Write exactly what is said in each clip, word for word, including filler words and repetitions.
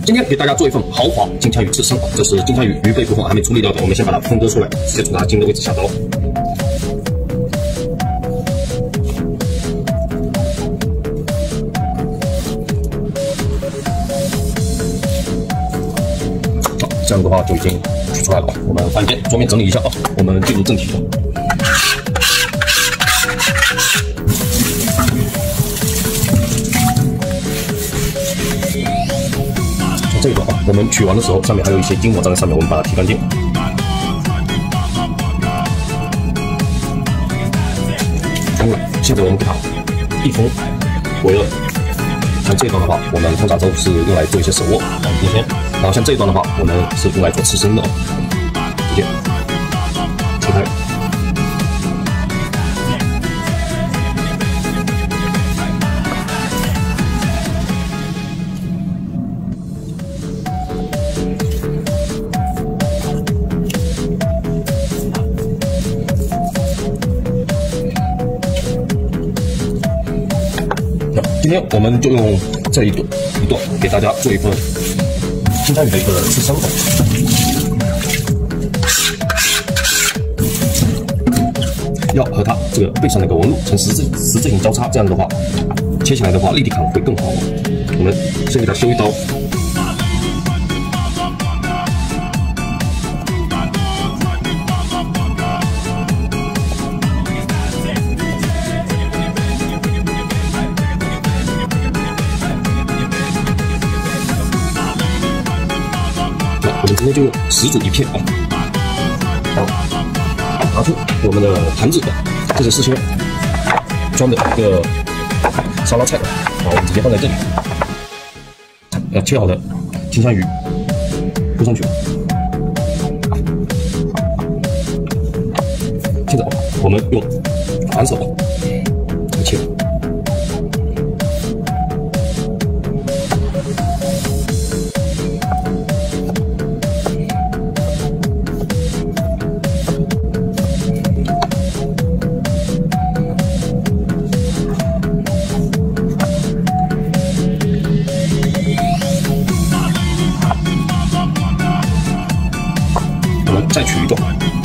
今天给大家做一份豪华金枪鱼刺身，这是金枪鱼鱼背部分还没处理掉的，我们先把它分割出来，直接从它筋的位置下刀。好，这样的话就已经取出来了。我们翻一遍，桌面整理一下啊，我们进入正题。 这一段啊，我们取完的时候，上面还有一些筋膜粘在上面，我们把它剃干净。好了，现在我们给它一封围了。像这一段的话，我们通常都是用来做一些手握、绑冰鲜。然后像这一段的话，我们是用来做刺身的啊，直接切开。 今天我们就用这一段一段给大家做一份金枪鱼的一个刺身。要和它这个背上那个纹路呈十字十字形交叉，这样的话切起来的话立体感会更好。我们先给它修一刀。 我们今天就用十组一片啊，好，拿出我们的盘子，这是事先装的一个沙拉菜，好，我们直接放在这里，要切好的金枪鱼铺上去。接着我们用反手来切。 再取一段，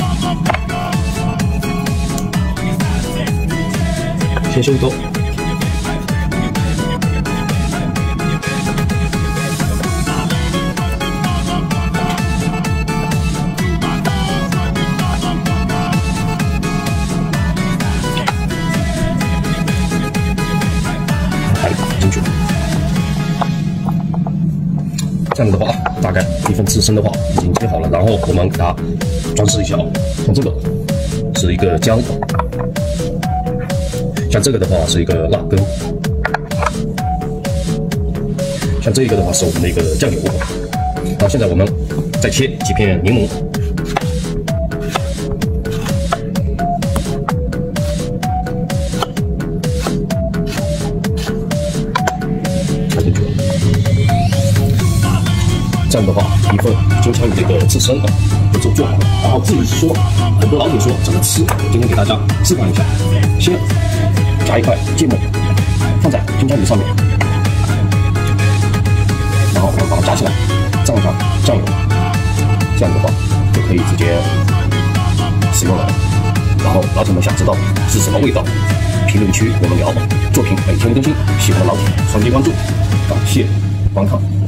先修一刀，还进去。这样子的话，大概一份刺身的话已经切好了，然后我们给它装饰一下啊。像这个是一个姜，像这个的话是一个辣根，像这一个的话是我们的一个酱油。然后现在我们再切几片柠檬。 这样的话，一份金枪鱼的一个刺身啊，就做好了。然后至于说很多老铁说怎么吃，我今天给大家示范一下。先夹一块芥末放在金枪鱼上面，然后我们把它夹起来，蘸上酱油，这样的话就可以直接使用了。然后老铁们想知道是什么味道，评论区我们聊。作品每天更新，喜欢的老铁双击关注，感谢观看。